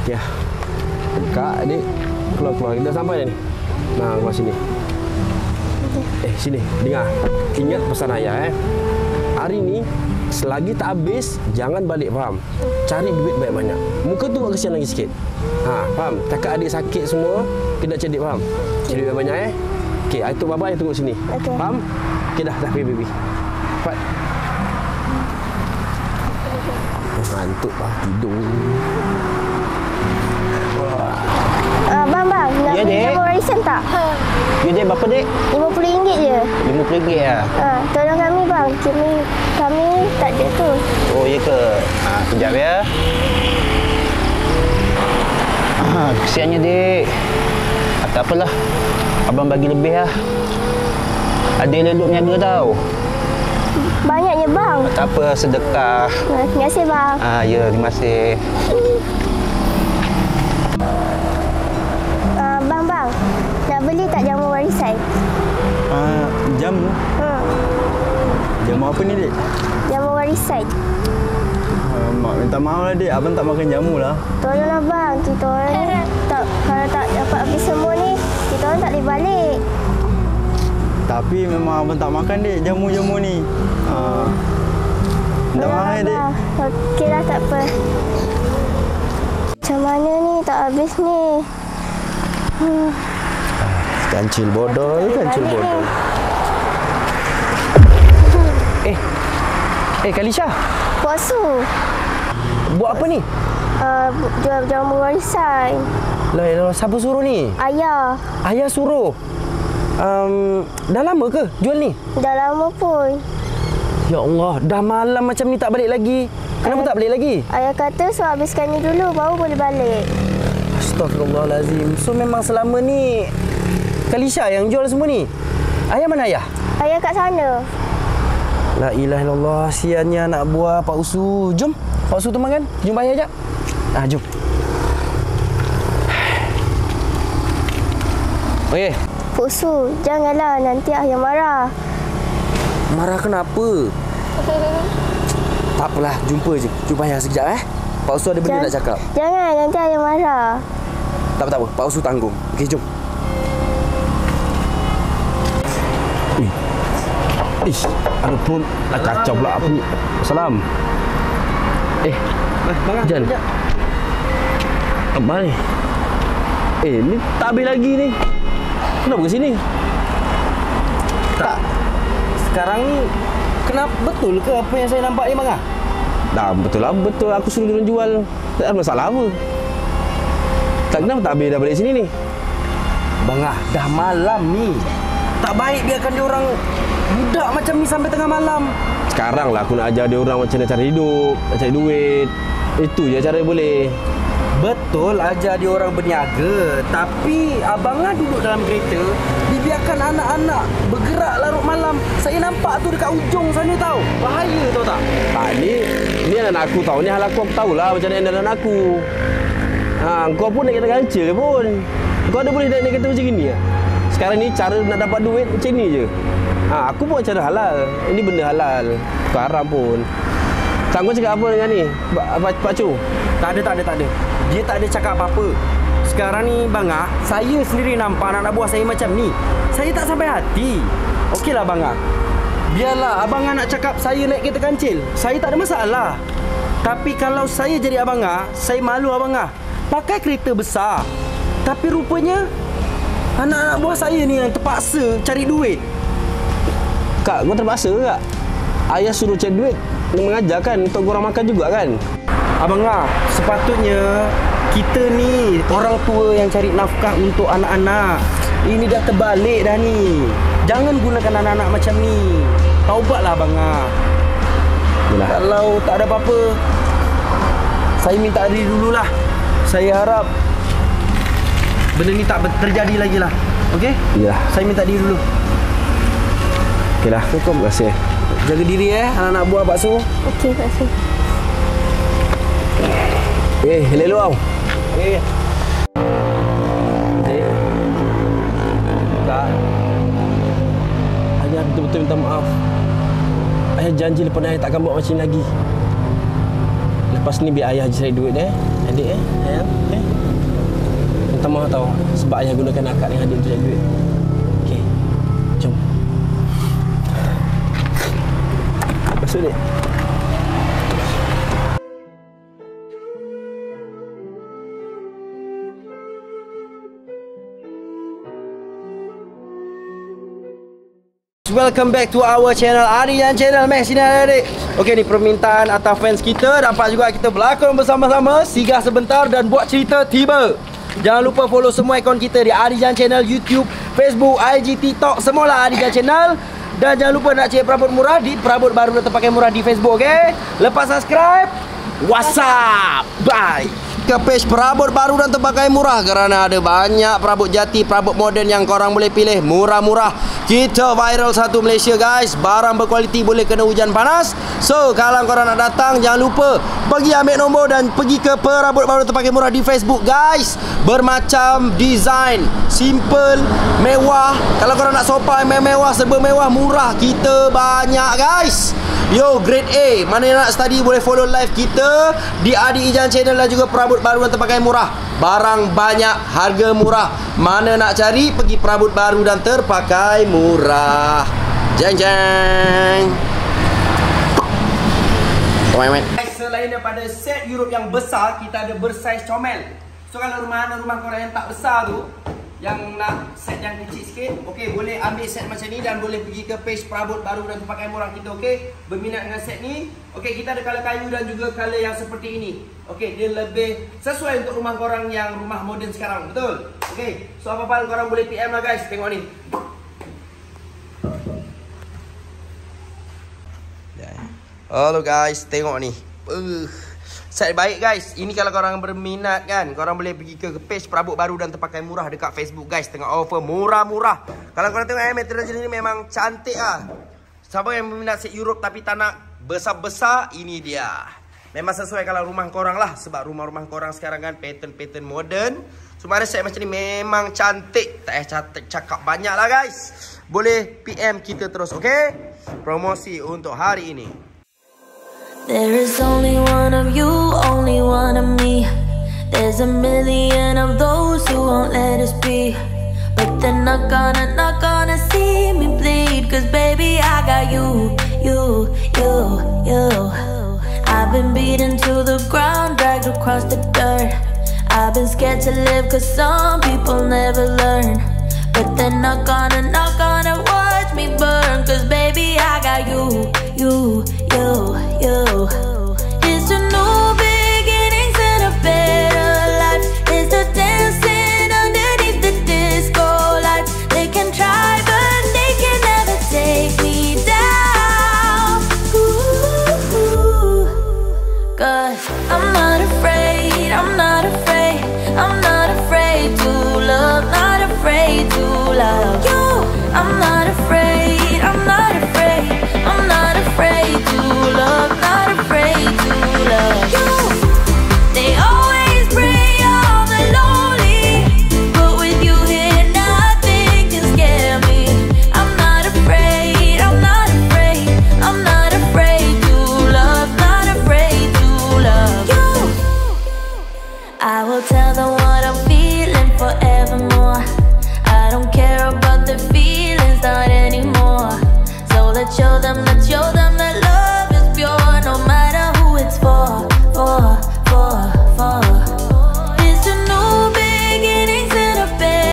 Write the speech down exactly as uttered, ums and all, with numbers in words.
Ya. Kak, adik. Keluar-keluar. Dah sampai dah ni. Nah, keluar sini. Eh, sini. Dengar. Ingat pesan ayah, eh. Hari ni, selagi tak habis, jangan balik, faham? Cari duit banyak-banyak. Muka tu buat kesian lagi sikit. Ha, faham? Takkan adik sakit semua, kena cari duit, faham? Cari duit banyak, eh. Okey, itu baba yang tunggu sini. Okay. Faham? Okey dah, dah pergi, pergi. Cepat. Ngantuk lah, tidur. Uh, bang, bang. Nak Ya, beli Dek. jamu warisan tak? Ya, Dek, berapa, Dek? lima puluh ringgit je. lima puluh ringgit lah. Ha, tolong kami, bang. Kami, kami tak ada tu. Oh, ya ke? Ha, sekejap ya. Ha, kesiannya, Dek. Ha, tak apalah. Abang bagi lebih lah. Ada leluk niaga tau. Banyaknya, bang. Ha, tak apa, sedekah. Ha, terima kasih, bang. Ah, ya, terima kasih. Uh, bang, bang. Nak beli tak jamu warisan? Ah, jamu? Hmm. Jamu apa ni, Dek? Jamu warisan. Ah, mak minta maaf lah, Dek. Abang tak makan jamu lah. Tolonglah, bang. Kita orang ni tak, kalau tak dapat habis semua ni, kita orang tak boleh balik. Tapi memang abang tak makan, Dek, jamu-jamu ni. Ah, minta maaf, Tolonglah, eh, Dek. bang. Okeylah, tak apa. Macam mana ni? Tak habis ni. Hmm. Kancil bodol, kancil Balik bodol. ni. Eh, eh Kalisha, Puak Su. buat apa ni? Uh, jual jamu warisan. Lah, lah, siapa suruh ni? Ayah. Ayah suruh. Um, dah lama ke jual ni? Dah lama pun. Ya Allah, dah malam macam ni tak balik lagi. Kenapa Ayah, tak balik lagi? Ayah kata so habiskan ni dulu baru boleh balik. Astagfirullahalazim. So memang selama ni Kalisha yang jual semua ni? Ayah mana ayah? Ayah kat sana. La ilaha illallah, siannya anak buah Pak Usu. Jom, Pak Usu teman kan? Jumpa ayah jap. Ah, jom. Okey. Puk Su, janganlah nanti ayah marah. Marah kenapa? Tak apalah, jumpa je. Jumpa ayah sekejap eh. Pak Usu ada benda Jangan- nak cakap. Jangan, nanti ayah marah. Tak apa, tak apa. Pak Usu tanggung. Okey, jom. Eh. Ish, ada pun nak kacau pula apa ni. Salam. Eh, Jan. Apa ni? Eh, ni tak habis lagi ni. Kenapa ke sini? Tak. Sekarang ni kenapa betul ke apa yang saya nampak ni bang? Dah betul lah, betul aku suruh dia orang jual. Tak ada masalah apa. Tak kenapa tak habis dah balik sini ni. Bang ah, dah malam ni. Tak baik biarkan dia orang budak macam ni sampai tengah malam. Sekarang lah aku nak ajar dia orang macam mana cara hidup, nak cari duit. Itu je cara boleh. Betul ajar dia orang berniaga, tapi abang ah duduk dalam kereta, dibiarkan anak-anak bergerak larut malam. Saya nampak tu dekat ujung sana tau. Bahaya tau tak? Tak, ni ni anak aku tahu. Ni hal aku aku tahulah macam mana anak aku. Ha, kau pun naik kereta kancil ke pun. Kau ada boleh naik kereta macam ni ya? Sekarang ni cara nak dapat duit macam ni je. Ha, aku buat cara halal. Ini benda halal. Bukan haram pun. Tak, kau cakap apa dengan ni? Pak, Pak, Pak Cu? Tak ada, tak ada, tak ada. Dia tak ada cakap apa-apa. Sekarang ni bang ah, saya sendiri nampak anak-anak buah saya macam ni. Saya tak sampai hati. Okeylah bang ah. Biarlah abang ah nak cakap saya naik kereta kancil. Saya tak ada masalah. Tapi kalau saya jadi abang ah, saya malu abang ah. Pakai kereta besar. Tapi rupanya anak-anak buah saya ni yang terpaksa cari duit. Kak, kau terpaksa ke kak? Ayah suruh cari duit. Dia mengajar kan untuk korang makan juga kan? Abang ah, sepatutnya kita ni orang tua yang cari nafkah untuk anak-anak. Ini dah terbalik dah ni. Jangan gunakan anak-anak macam ni. Taubatlah abang ah. Yalah. Kalau tak ada apa-apa, saya minta diri dululah. Saya harap benda ni tak terjadi lagi lah. Okey? Ya. Saya minta diri dulu. Okeylah. Terima kasih. Jaga diri eh, anak-anak buah Pak Su. Okey, Pak Su. Eh, elok kau. Eh. Dek. Kak. Ayah betul-betul minta maaf. Ayah janji lepas ni ayah takkan buat macam ni lagi. Lepas ni biar ayah je cari duit eh. Adik eh. Ayah. Eh. rumah tau. Sebab ayah gunakan akad yang hadir untuk cari duit. Okey. Jom. Masuk ni. Welcome back to our channel Aryan Channel. Mek sini adik. Okey, ni permintaan atas fans kita. Dapat juga kita berlakon bersama-sama, singgah sebentar dan buat cerita tiba. Jangan lupa follow semua akaun kita di Aryan Channel, YouTube, Facebook, I G, TikTok, semualah Aryan Channel. Dan jangan lupa nak cek perabot murah di perabot baru dan terpakai murah di Facebook, okey? Lepas subscribe, WhatsApp. Bye. Ke page perabot baru dan terpakai murah kerana ada banyak perabot jati, perabot moden yang korang boleh pilih murah-murah. Kita viral satu Malaysia guys. Barang berkualiti boleh kena hujan panas. So kalau korang nak datang, jangan lupa pergi ambil nombor dan pergi ke perabot baru terpakai murah di Facebook guys. Bermacam design, simple, mewah. Kalau korang nak sopan, mewah, serba mewah, murah, kita banyak guys. Yo, grade A. Mana yang nak study boleh follow live kita di Adi Ijan Channel dan juga perabot baru dan terpakai murah. Barang banyak, harga murah. Mana nak cari, pergi perabot baru dan terpakai murah. Jeng jeng. Selain daripada set Europe yang besar, kita ada bersaiz comel. So kalau rumah rumah korang yang tak besar tu, yang nak set yang kecil sikit, okey, boleh ambil set macam ni dan boleh pergi ke page perabot baru dan terpakai murah kita, okey. Berminat dengan set ni, okey, kita ada color kayu dan juga color yang seperti ini. Okey, dia lebih sesuai untuk rumah korang yang rumah moden sekarang, betul? Okey, so apa-apa korang boleh P M lah guys, tengok ni. Halo guys, tengok ni. Uh. Set baik guys. Ini kalau korang berminat kan, korang boleh pergi ke page perabot baru dan terpakai murah dekat Facebook guys. Tengok offer murah-murah. Kalau korang tengok eh, material jenis ni memang cantik ah. Siapa yang berminat set Europe tapi tak nak besar-besar, ini dia. Memang sesuai kalau rumah korang lah. Sebab rumah-rumah korang sekarang kan pattern-pattern modern. Semua ada set macam ni memang cantik. Tak payah cakap banyak lah guys. Boleh P M kita terus, okay? Promosi untuk hari ini. There is only one of you, only one of me. There's a million of those who won't let us be. But they're not gonna, not gonna see me bleed. Cause baby I got you, you, you, you. I've been beaten to the ground, dragged across the dirt. I've been scared to live cause some people never learn. But they're not gonna, not gonna watch me burn. Cause baby I got you, you, you, you. It's a new beginnings and a better life. It's the dancing underneath the disco lights. They can try but they can never take me down. Ooh, cause I'm not afraid, I'm not afraid, I'm not afraid to love, not afraid to love you. I'm not afraid, I'm not afraid, I'm not afraid to love, not afraid to love you. They always bring all the lonely, but with you here nothing can scare me. I'm not afraid, I'm not afraid, I'm not afraid to love, not afraid to love you. I will tell them what I'm feeling forevermore. I don't care about the feelings, not anymore. So let's show them, let's show them